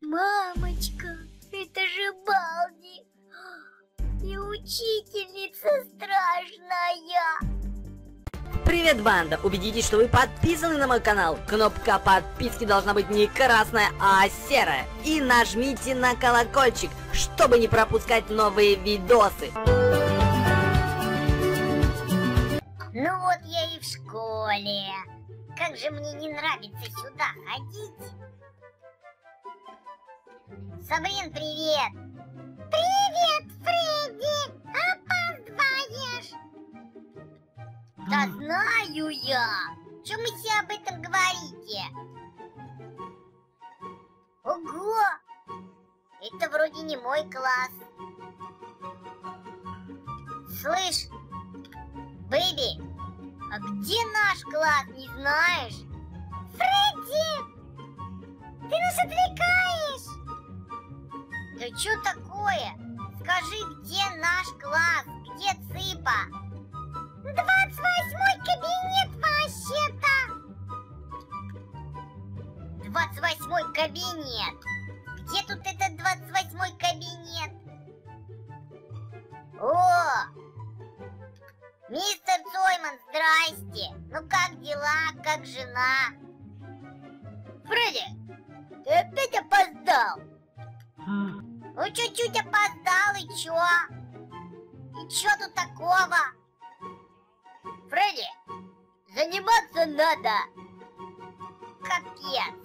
Мамочка, это же Балди. И учительница страшная. Привет, банда! Убедитесь, что вы подписаны на мой канал. Кнопка подписки должна быть не красная, а серая. И нажмите на колокольчик, чтобы не пропускать новые видосы. Ну вот я и в школе. Как же мне не нравится сюда ходить. Сабрин, привет! Привет, Фредди! Опаздываешь! Да знаю я! Чё вы все об этом говорите? Ого! Это вроде не мой класс. Слышь, Бэйби, а где наш класс, не знаешь? Фредди! Ты нас отвлекаешь! Да чё такое? Скажи, где наш класс? Где Цыпа? 28-й кабинет вообще-то! 28-й кабинет! Где тут этот 28-й кабинет? О! Мистер Цойман, здрасте! Ну как дела, как жена? Фредди, ты опять опоздал? Ну чуть-чуть опоздал, и чё? И чё тут такого? Фредди, заниматься надо! Капец!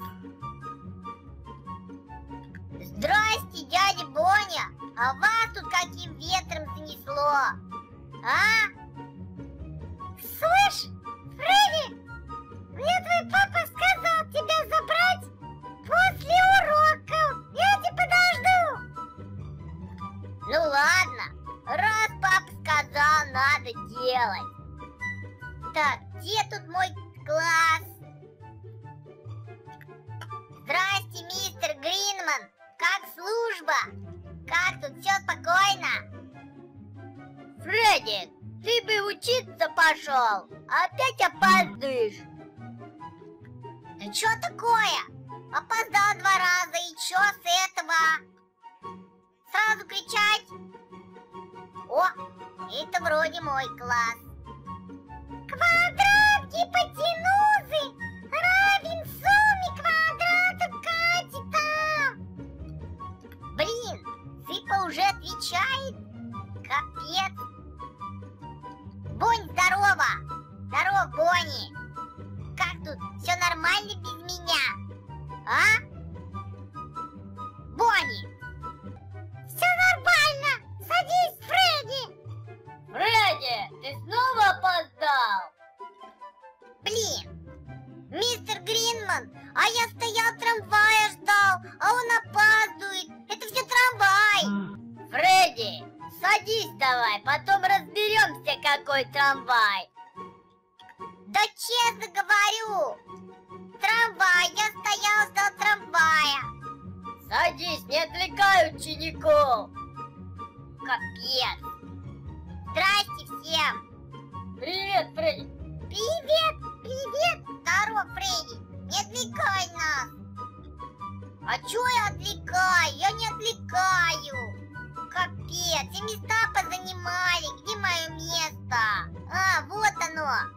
Здрасте, дядя Боня! А вас тут каким ветром занесло? А? Слышь, Фредди, мне твой папа сказал тебя забрать после уроков. Я тебя подожду. Ну ладно, раз папа сказал, надо делать. Так, где тут мой класс? Здрасте, мистер Гринман. Как служба? Как тут, все спокойно? Фредди, ты бы учиться пошел, опять опаздываешь. Да что такое? Опоздал 2 раза, и что с этого? Сразу кричать? О, это вроде мой класс. Квадрат гипотенузы равен сумме квадратов катета. Блин, Цыпа уже отвечает? Капец. Бонь, здорово! Здорово, Бонни! Как тут? Все нормально без меня? А? Бонни! Все нормально! Садись, Фредди! Фредди, ты снова опоздал! Блин! Мистер Гринман, а я стоял, трамвая ждал, а он опаздывает! Это все трамвай! Фредди, садись давай, потом разберемся, какой трамвай. Да честно говорю, трамвай, я стоял, ждал трамвая. Садись, не отвлекай учеников. Капец. Здрасте всем. Привет, Фредди. Привет, привет. Здорово, Фредди. Не отвлекай нас. А чё я отвлекаю? Я не отвлекаю. Капец, все места позанимали. Где мое место? А, вот оно.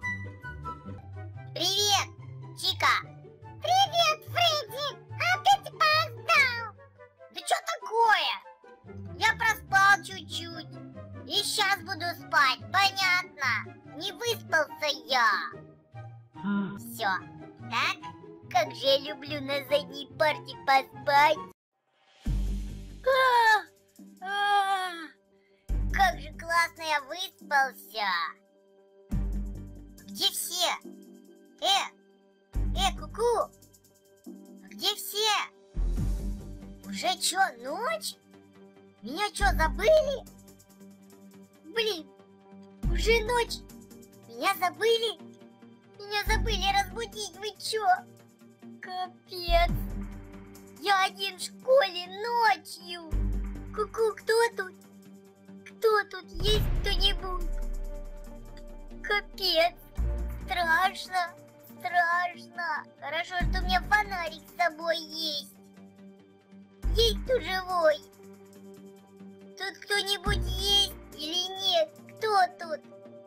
Привет, Чика. Привет, Фредди. Опять опоздал. Да что такое? Я проспал чуть-чуть. И сейчас буду спать, понятно. Не выспался я. Все. Так, как же я люблю на задней парте поспать. Как же классно я выспался. Где все? Ку-ку. Где все? Уже чё, ночь? Меня чё, забыли? Блин, уже ночь. Меня забыли? Меня забыли разбудить, вы чё? Капец. Я один в школе ночью. Ку-ку, кто тут? Кто тут? Есть кто-нибудь? Капец. Страшно. Страшно. Хорошо, что у меня фонарик с собой есть. Кто живой? Тут кто-нибудь есть или нет? Кто тут?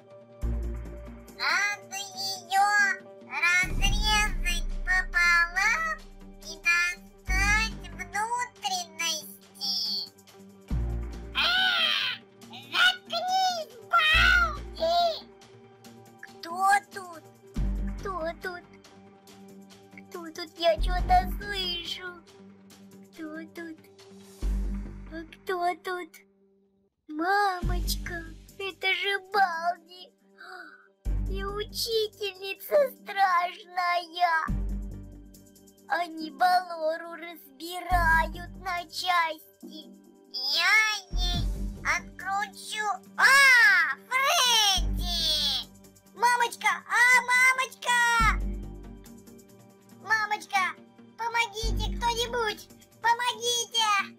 Надо ее разрезать пополам и достать внутренности. Заткнись, Балди! Кто тут? Кто тут? Кто тут? Я что-то слышу. Кто тут? А кто тут? Мамочка, это же Балди. И учительница страшная. Они Балору разбирают на части. Я ей откручу. Фредди! Мамочка! Мамочка! Мамочка! Помогите кто-нибудь! Помогите!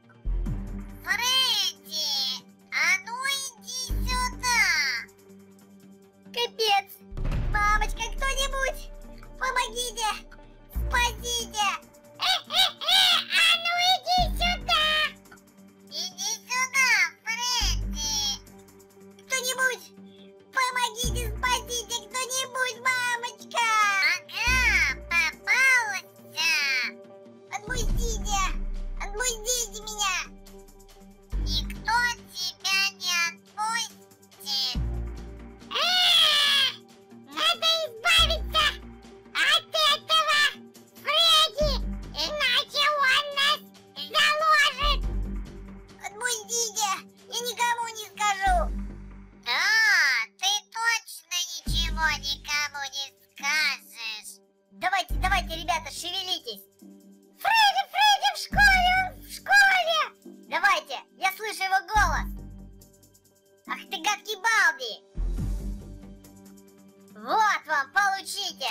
Фредди! А ну иди сюда! Капец! Мамочка, кто-нибудь! Помогите! Спасите! А ну иди сюда! Иди сюда, Фредди! Кто-нибудь! Помогите, спасите! Кто-нибудь, мамочка! Ага, попалась! Отпустите! Отпустите меня! Никто тебя не отпустит! Надо избавиться от этого Фредди, иначе он нас заложит! Отпустите! Я никому не скажу! Да, ты точно ничего никому не скажешь! Давайте, ребята, шевелитесь! Фредди, в школе! Он в школе! Давайте, я слышу его голос! Ах ты гадкий Балди! Вот вам, получите!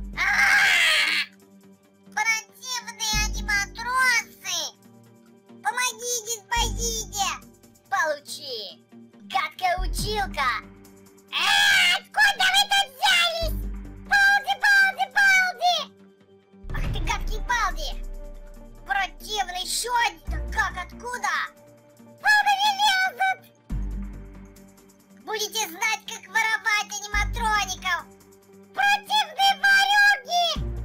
Противные аниматросы! Помогите, спасите! Получи! Гадкая училка! Откуда вы тут взялись? Балди! Ах ты гадкий Балди! Противный шот! Да как, откуда? Откуда не лезут? Будете знать, как воровать аниматроников! Противные ворюги!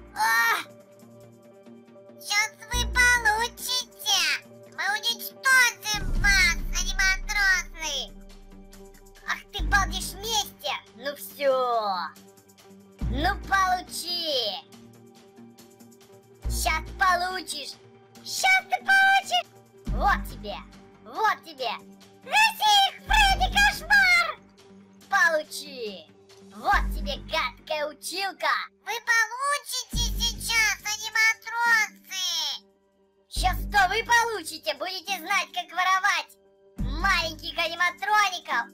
Сейчас вы получите! Мы уничтожим вас, аниматросы! Ах ты, балдишь вместе! Ну все! Ну получи! Сейчас получишь! Сейчас ты получишь! Вот тебе! Вот тебе! Гаси их, Фредди, кошмар! Получи! Вот тебе гадкая училка! Вы получите сейчас, аниматросы! Сейчас что вы получите? Будете знать, как воровать маленьких аниматроников!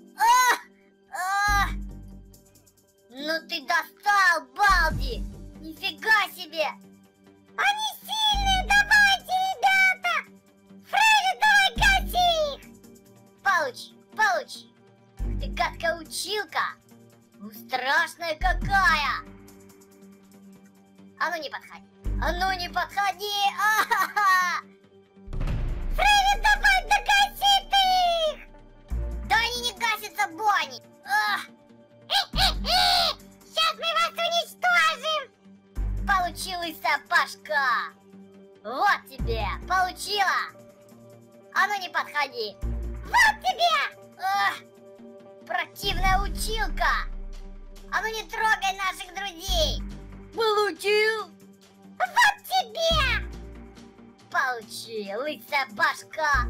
Ну ты достал, Балди! Нифига себе! Они сильные! Давайте, ребята! Фредди, давай гаси их! Получи! Ты гадкая училка! Ну, страшная какая! А ну не подходи! А ну не подходи! Фредди, давай, догаси ты их! Да они не гасятся, Бонни! Сейчас мы вас уничтожим! Получи, лысая башка! Вот тебе! Получила! А ну не подходи! Вот тебе! Противная училка! А ну не трогай наших друзей! Получил! Вот тебе! Получи, лысая башка!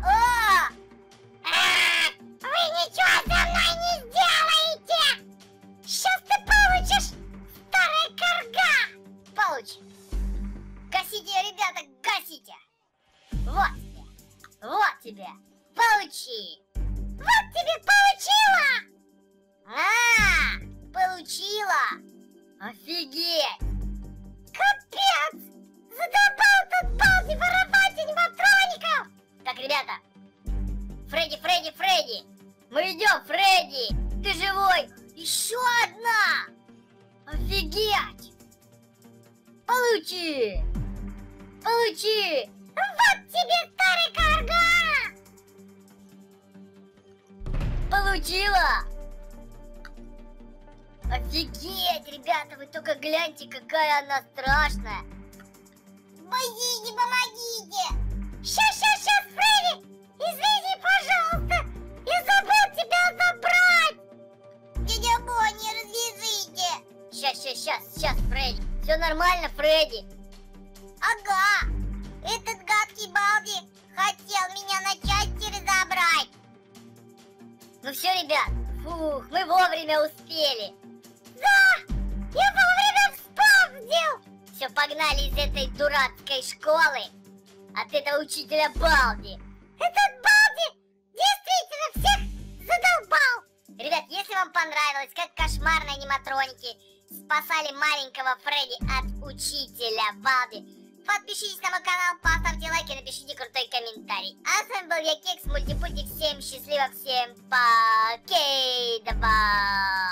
Вы ничего со мной не сделаете! Сейчас ты получишь, старая карга! Получи! Гасите, ребята, гасите! Вот тебе! Вот тебе! Получи! Вот тебе, получила! Получила! Офигеть! Капец! Задолбал тут Балди воровать аниматроников! Так, ребята! Фредди! Мы идем, Фредди! Ты живой! Еще одна! Офигеть! Получи! Вот тебе, старый карга! Получила! Офигеть, ребята, вы только гляньте, какая она страшная. Спасите, помогите! Сейчас, Фредди! Извини, пожалуйста! Я забыл тебя забрать! Дядя Бонни, развяжите! Сейчас, Фредди! Все нормально, Фредди! Ага! Этот гадкий Балди хотел меня на части разобрать! Ну все, ребят! Фух, мы вовремя успели! Да! Я вовремя вспомнил! Все, погнали из этой дурацкой школы от этого учителя Балди! Этот Балди действительно всех задолбал! Ребят, если вам понравилось, как кошмарные аниматроники спасали маленького Фредди от учителя Балди, подпишитесь на мой канал, поставьте лайк и напишите крутой комментарий. А с вами был я, Кекс, Мультипультик. Всем счастливо, всем пока, давай!